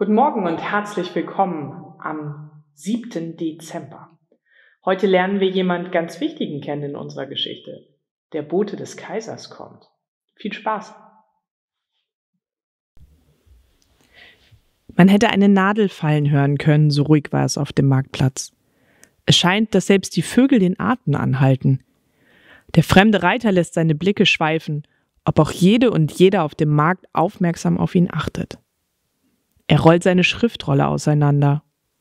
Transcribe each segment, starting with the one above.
Guten Morgen und herzlich willkommen am 7. Dezember. Heute lernen wir jemand ganz Wichtigen kennen in unserer Geschichte. Der Bote des Kaisers kommt. Viel Spaß! Man hätte eine Nadel fallen hören können, so ruhig war es auf dem Marktplatz. Es scheint, dass selbst die Vögel den Atem anhalten. Der fremde Reiter lässt seine Blicke schweifen, ob auch jede und jeder auf dem Markt aufmerksam auf ihn achtet. Er rollt seine Schriftrolle auseinander.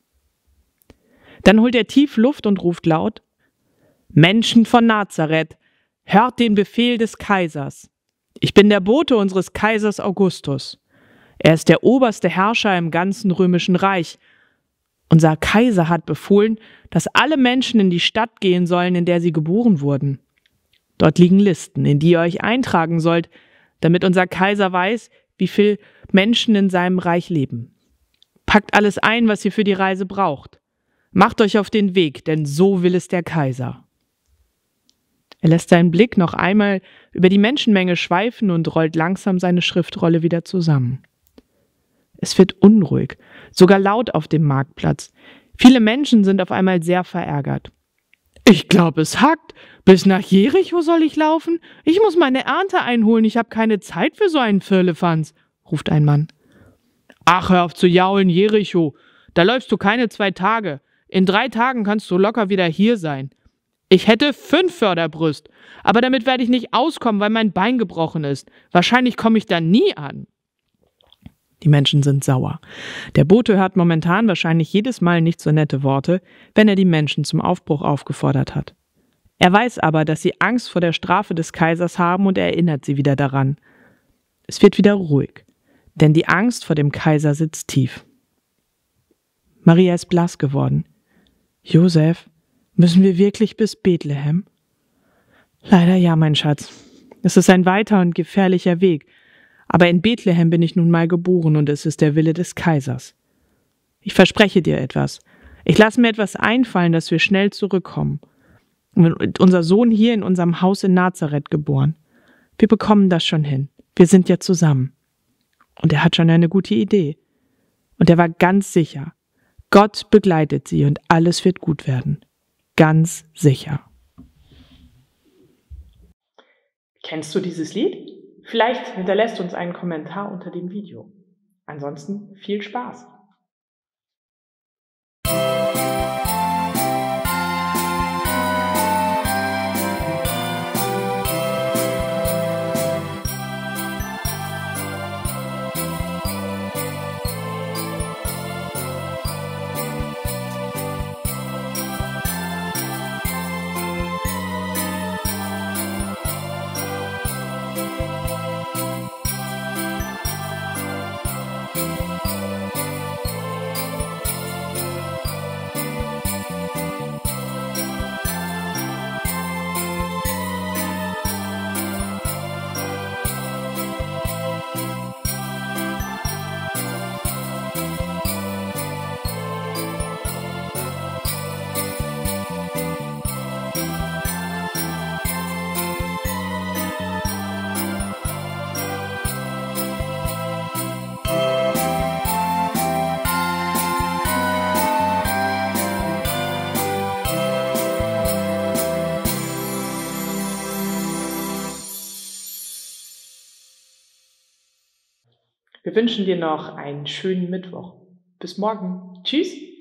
Dann holt er tief Luft und ruft laut: Menschen von Nazareth, hört den Befehl des Kaisers. Ich bin der Bote unseres Kaisers Augustus. Er ist der oberste Herrscher im ganzen römischen Reich. Unser Kaiser hat befohlen, dass alle Menschen in die Stadt gehen sollen, in der sie geboren wurden. Dort liegen Listen, in die ihr euch eintragen sollt, damit unser Kaiser weiß, wie viele Menschen in seinem Reich leben. Packt alles ein, was ihr für die Reise braucht. Macht euch auf den Weg, denn so will es der Kaiser. Er lässt seinen Blick noch einmal über die Menschenmenge schweifen und rollt langsam seine Schriftrolle wieder zusammen. Es wird unruhig, sogar laut auf dem Marktplatz. Viele Menschen sind auf einmal sehr verärgert. Ich glaube, es hackt. Bis nach Jericho soll ich laufen? Ich muss meine Ernte einholen. Ich habe keine Zeit für so einen Firlefanz, ruft ein Mann. Ach, hör auf zu jaulen, Jericho. Da läufst du keine 2 Tage. In 3 Tagen kannst du locker wieder hier sein. Ich hätte 5 Förderbrüst, aber damit werde ich nicht auskommen, weil mein Bein gebrochen ist. Wahrscheinlich komme ich da nie an. Die Menschen sind sauer. Der Bote hört momentan wahrscheinlich jedes Mal nicht so nette Worte, wenn er die Menschen zum Aufbruch aufgefordert hat. Er weiß aber, dass sie Angst vor der Strafe des Kaisers haben und er erinnert sie wieder daran. Es wird wieder ruhig, denn die Angst vor dem Kaiser sitzt tief. Maria ist blass geworden. Josef, müssen wir wirklich bis Bethlehem? Leider ja, mein Schatz. Es ist ein weiter und gefährlicher Weg. Aber in Bethlehem bin ich nun mal geboren und es ist der Wille des Kaisers. Ich verspreche dir etwas. Ich lasse mir etwas einfallen, dass wir schnell zurückkommen. Und unser Sohn hier in unserem Haus in Nazareth geboren. Wir bekommen das schon hin. Wir sind ja zusammen. Und er hat schon eine gute Idee. Und er war ganz sicher. Gott begleitet sie und alles wird gut werden. Ganz sicher. Kennst du dieses Lied? Vielleicht hinterlässt uns einen Kommentar unter dem Video. Ansonsten viel Spaß! Wir wünschen dir noch einen schönen Mittwoch. Bis morgen. Tschüss.